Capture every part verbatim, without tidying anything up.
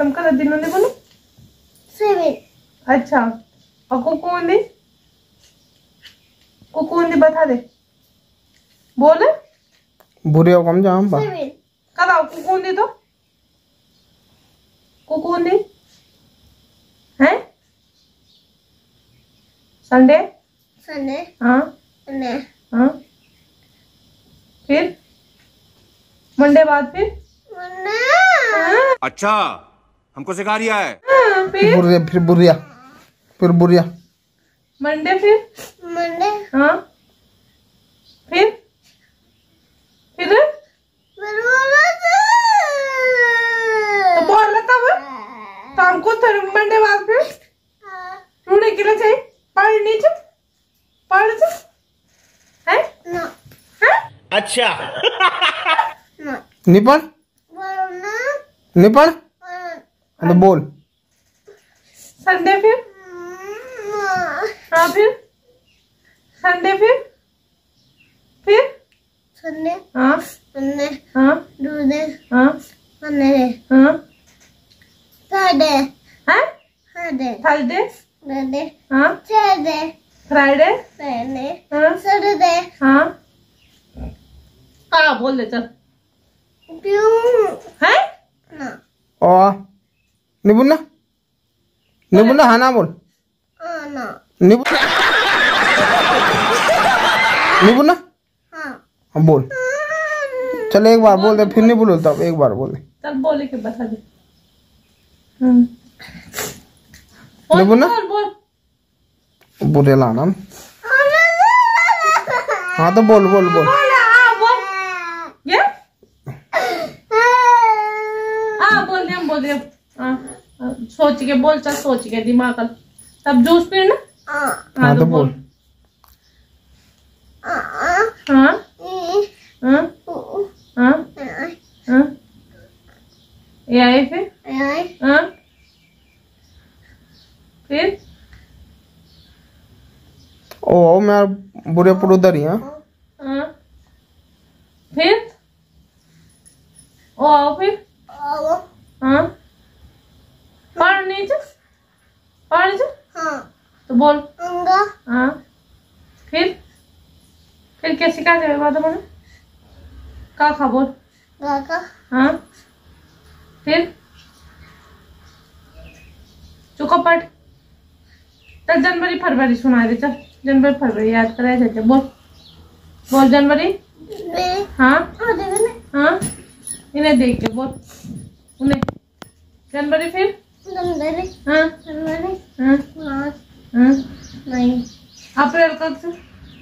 खत्म कर दिनों ने बोलो सेवन। अच्छा और कुकुंदी कुकुंदी बता दे बोल बुरे हो कम जाम बा कदाओ कुकुंदी तो कुकुंदी हैं संडे संडे हाँ संडे हाँ फिर मंडे बाद फिर मंडे। अच्छा हमको सिखा रिया है। हाँ, फिर बुरिया फिर बुरिया फिर बुरिया मंडे फिर मंडे हाँ फिर फिर तो बोल रहा था तो हमको मंडे बाद फिर रूढ़े के लिए चाहिए पढ़ नीचे पढ़ से है ना है अच्छा ना निपण बोलना निपण तो बोल संडे फिर हाँ फिर संडे फिर फिर संडे हाँ संडे हाँ ट्यूसडे हाँ मंडे हाँ थर्सडे हैं फ्राइडे थर्सडे फ्राइडे हाँ सैटरडे फ्राइडे फ्राइडे हाँ सैटरडे हाँ हाँ बोल दे चल क्यों हैं ना और निपुण निपुण हाँ ना बोल हाँ ना निपुण निपुण हाँ बोल चल एक बार बोल दे फिर नहीं बोलता एक बार बोल दे चल बोले के बता दे हम्म बोल निपुण बोल बोल बुरे लाना हाँ तो बोल बोल बोल बोल हाँ बोल ये हाँ बोल दे हम बोल दे हाँ हाँ, सोच के बोल चल सोच के दिमाग का तब जूस पी ना हाँ हाँ तो बोल हाँ हाँ हाँ हाँ हाँ ये आए फिर हाँ फिर ओ मैं बुरे पर उधर ही हाँ हाँ फिर ओ आओ फिर हाँ पढ़ नीचे पढ़ नीचे हाँ तो बोल अंगा हाँ फिर फिर क्या सिखा दे बात मैंने का खा बोल गाका हाँ फिर चुका पढ़ चल जनवरी फरवरी सुना दे चल जनवरी फरवरी याद कराया जाते बोल बोल जनवरी में हाँ हाँ देखो ना हाँ इन्हें देख के बोल उन्हें जनवरी फिर जनवरी हाँ जनवरी हाँ मार्च हाँ मई अप्रैल कब से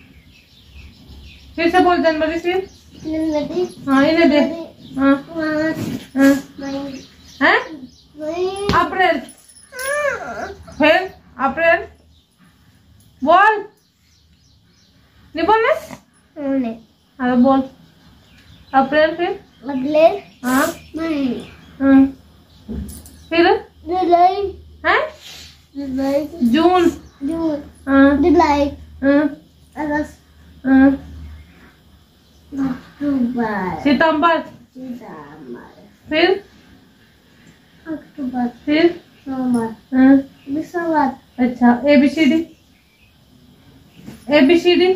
फिर से बोल जनवरी फिर जनवरी हाँ इन्हें दे हाँ मार्च हाँ मई हैं मई अप्रैल फिर अप्रैल बोल नहीं बोलना उन्हें हाँ तो बोल अप्रैल फिर अगले हाँ मई हाँ फिर जुलाई हैं जुलाई जून जून हाँ जुलाई हाँ अगस्त हाँ अक्टूबर सितंबर सितंबर फिर अक्टूबर फिर नवंबर हाँ दिसंबर अच्छा A B C D A B C D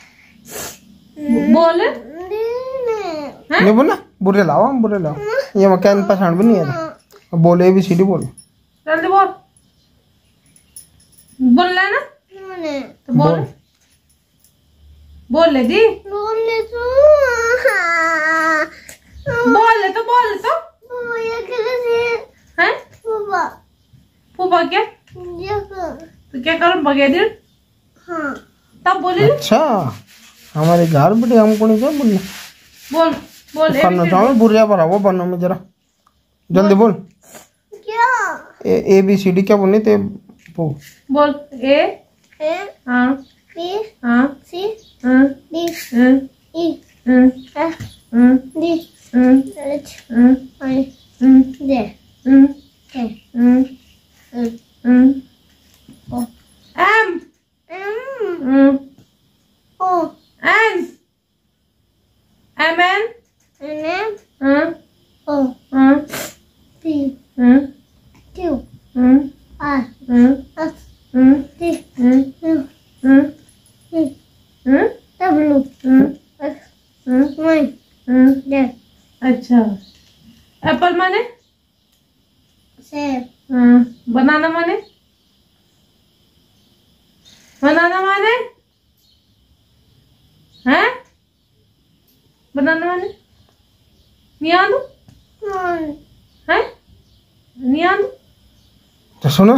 बोल हैं नहीं बोलना बुरे लाओ हम बुरे लाओ ये मैं क्या पहचान भी नहीं है बोले ए बी सी डी बोल जल्दी बोल बोलना है ना तो बोल बोल बोल ले दी बोले तो बोल ले तो बोल ले तो ये कैसे हैं पापा फूफा क्या ये कर तो क्या करूं बगैर हाँ तब बोले अच्छा हमारे घर बेटे हमको नहीं क्या बोलना बोल बोल ए करना चाहो बुरे पर वो बनो में जरा जल्दी बोल क्या ए बी सी डी क्या बोलनी थे वो बोल ए है हाँ बी हाँ सी हाँ डी हाँ ई हाँ एफ हाँ डी हाँ एच हाँ आई हाँ जे हाँ के हाँ एल हाँ ओ एम एम हाँ O N M N N M हाँ ओ हाँ पी हाँ सेब हाँ, बनाना माने बनाना माने हैं बनाना माने नहीं आलू वन हैं नहीं आलू तो सुनो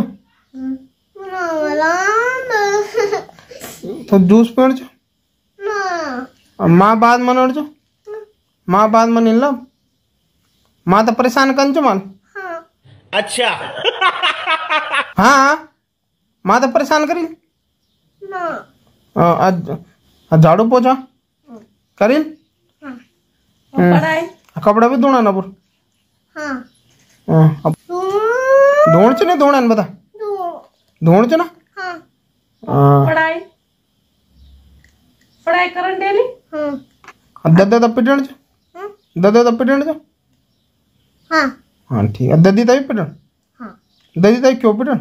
तो जूस पीण छो और माँ बाद मनोड़ छो माँ बाद मन इन लो माँ तो परेशान कन छो माल अच्छा। हाँ हाँ माँ तो परेशान करी हाँ, आज आज झाड़ू पोछा करीन और पढ़ाई कपड़ा भी धोना ना पुर हाँ हाँ अब धोण च नहीं धोना न बता धोण च ना हाँ हाँ पढ़ाई पढ़ाई करन डेली हाँ दद्दा तब पिटण च दद्दा तब पिटण च हाँ हाँ ठीक है दद्दी तभी पिटण हाँ दद्दी तभी क्यों पिटण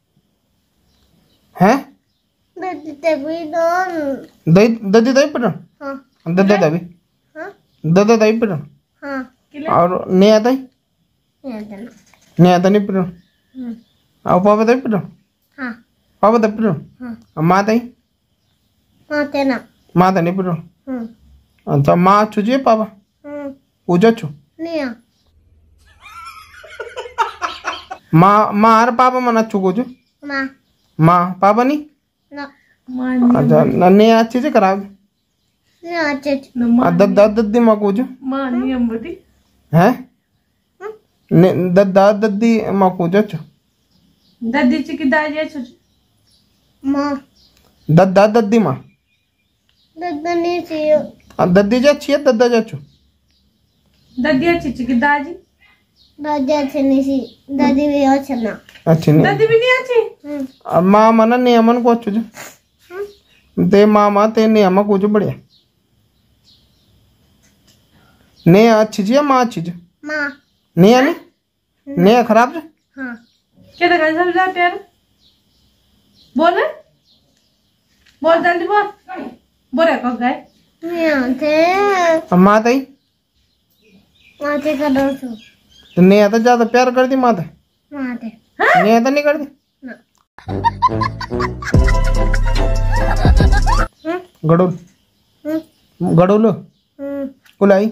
हैं दद्दी तभी दोन दद्दी दद्दी तभी पिटण हाँ दद्दा तभी हाँ दद्दा तभी पिटण हाँ और नहीं आता ही ये देना नहीं आता नहीं पिटण हम्म और पापा तभी पिटण हाँ पापा तभी पिटण हाँ और माँ तभी हाँ तेना माँ तो नहीं पिटण हम्म अच्छा माँ छुझिए पापा हम्म पूजा छु नहीं आ माँ माँ हर पापा मना छुको छु माँ माँ पापा नहीं ना मानी अच्छा नन्हे अच्छे से खराब नहीं अच्छे दद्दा दद्दी माँ को छु मानी अंबटी हैं ने दद्दा दद्दी माँ को छु दादी ची की दाजी छु माँ दद्दा दद्दी माँ दद्दा नहीं चाहिए दद्दी जा अच्छी है दद्दा जा छु दादी अच्छी ची की दाजी दादी अच्छे नहीं सी दादी भी अच्छे ना अच्छी नहीं दादी भी नहीं अच्छी हम्म अब माँ मना नियमन को छु ते मामा ते नियम को छु बढ़िया ने अच्छी जी माँ अच्छी जी माँ नहीं आनी नहीं खराब जी हाँ क्या देखा सब जाते यार बोल बोल जल्दी बोल बोले कब गए नहीं आते माँ तई आते का डर सो तो नहीं आता ज्यादा प्यार कर दी माँ ते आते नहीं आता नहीं कर दी ना गड़ोल हम्म गड़ोल हम्म बुलाई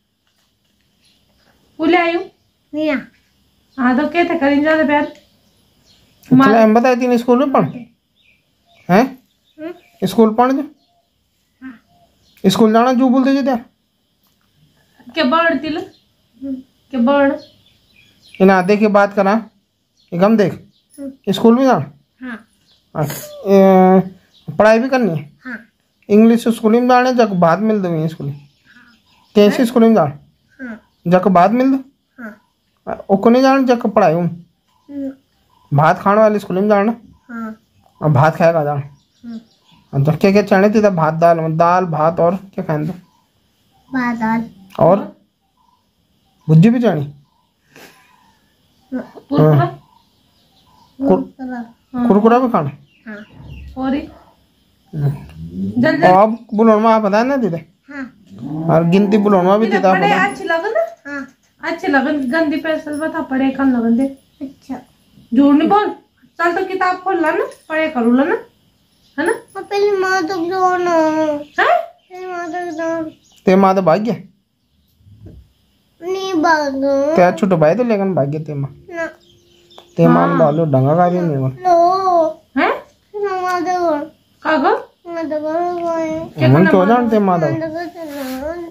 बोले आयु नहीं आ हाँ तो क्या था करें ज्यादा प्यार चला हम बताए तीन स्कूल में पढ़ हैं हम्म स्कूल पढ़ जो स्कूल जाना जू बोलते जो त्या क्या बर्ड तिल क्या बर्ड इन आधे की बात करा एक हम देख स्कूल में जाना हाँ ए, पढ़ाई भी करनी है हाँ इंग्लिश स्कूल में जाने जब बाद मिल दो स्कूल कैसे स्कूल में जाना हाँ जब बाद मिल दो हाँ ओको नहीं जाना जब पढ़ाई हूँ हम्म भात खाने वाले स्कूल में जाना हाँ और भात खाएगा जाना हम्म और जब क्या क्या चढ़े थे तब भात दाल दाल भात और क्या खाए थे बादल और भुज्जी भी चढ़ी कुरकुरा कुर- कुरकुरा भी खाना हाँ और ही जल और जल अब बुलौनवा पता है ना दीदी हाँ और गिनती बुलौनवा भी इन्हें देता पढ़े पता अच्छी लगन ना हाँ अच्छी लगन गंदी पेंसिल बता पढ़े कम लगन दे अच्छा झूठ नहीं बोल चल तो किताब खोल ला ना पढ़े करू ला ना है ना और पहले माँ तो दोनों हैं पहले माँ तो दोनों ते माँ तो भाग्य नहीं बागो ते छोटो भाई तो लेकिन भाग्य ते माँ ना ते माँ ने बालो डंगा का भी नहीं बोल लो हैं माँ तो कागो माँ तो गए क्या मन करना क्यों जानते माँ तो माँ तो चलो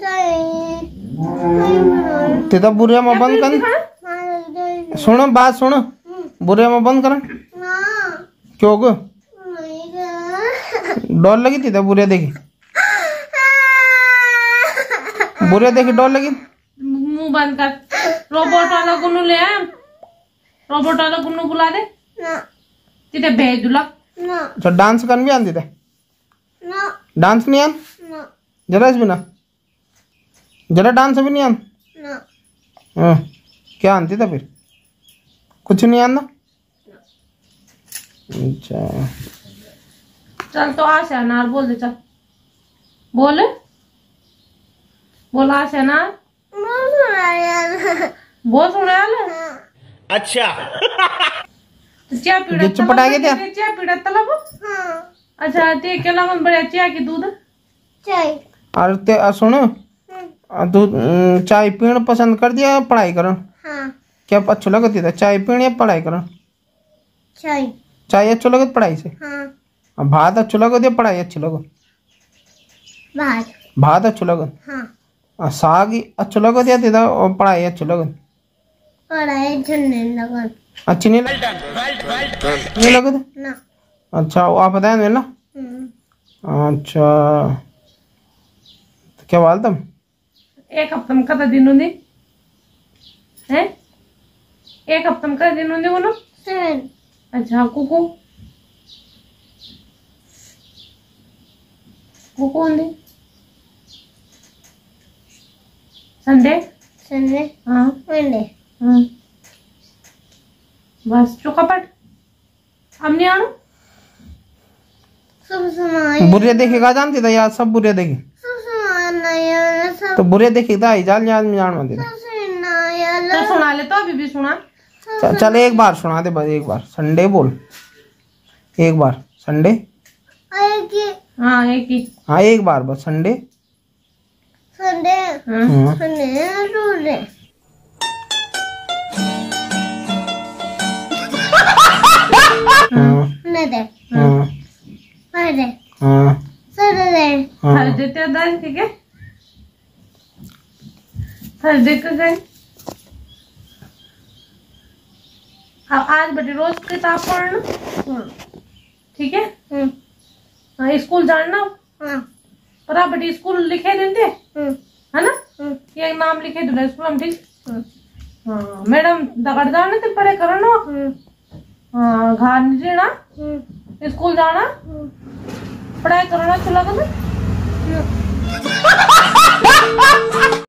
जाए ते तो बुरे में बंद कर दिखा माँ तो जाए सुनो बात सुनो बुरे में बंद कर माँ क्यों गो नहीं गया डर लगी थी तो बुरे देखी बुरे देखी डर लगी मुंह बंद कर रोबोट वाला गुन्नू ले आया रोबोट वाला गुन्नू बुला दे ना तिथे भेज दूला ना अच्छा डांस करन भी आती थे ना डांस नहीं आन ना जरा भी ना जरा डांस भी नहीं आन ना हाँ क्या आती था फिर कुछ नहीं आना अच्छा चल तो आशा अनार बोल दे चल बोल बोल आशा अनार माँ सुना यार बोल सुने वाले अच्छा। तो चा पीड़ा गिच्छ पटा के दिया? चा पीड़ा तलब। हाँ अच्छा ते के लगन बड़ा चा की दूध चाय और ते आ, सुनो आ, दूध अम, चाय पीण पसंद कर दिया या पढ़ाई करन? हाँ क्या अच्छो लगती था चाय पीण या पढ़ाई करन? चाय चाय अच्छो लगत पढ़ाई से? हाँ और भात अच्छो लगत या पढ़ाई अच्छी लगत? बाहर भात अच्छो लगत? हाँ और साग ही अच्छो लगत या तेरा और पढ़ाई अच्छो लगत? पढ़ाई झंडे लगन अच्छी नहीं लगत? नहीं लगत? ना अच्छा वो आप बताएं मेला? हम्म अच्छा तो क्या बाल तुम? एक हफ्ता में कदा दिन होंगे हैं? एक हफ्ता में कदा दिन होंगे बोलो? सेवन अच्छा कुकू कुकू होंगे संडे संडे हाँ मंडे हाँ बस चौकापट हम नहीं आना सब समाय बुरे देखेगा जानती था यार सब बुरे देखे सब समाय सब तो बुरे देखेगा आई जाल याद में जान मत सुनाय तो सुना ले तो अभी भी सुना चल चल एक बार सुना दे बस एक बार संडे बोल एक बार संडे आए कि हाँ एक ही हाँ एक बार बस संडे संडे हाँ हाँ संडे रोडे हाँ नदे हाँ फ्राइडे हाँ सैटरडे हाँ थर्सडे ते दाल ठीक है थर्सडे का गए अब आज बटे रोज किताब पढ़ना ठीक है हम्म हाँ स्कूल जाना हाँ पर आप बटे स्कूल लिखे देते हम्म है ना हम्म ये नाम लिखे दो स्कूल हम ठीक हम्म हाँ मैडम दगड़ जाने ते पढ़े करो ना हाँ घर नहीं रहना हम्म स्कूल जाना पढ़ाई करना चला कर हम्म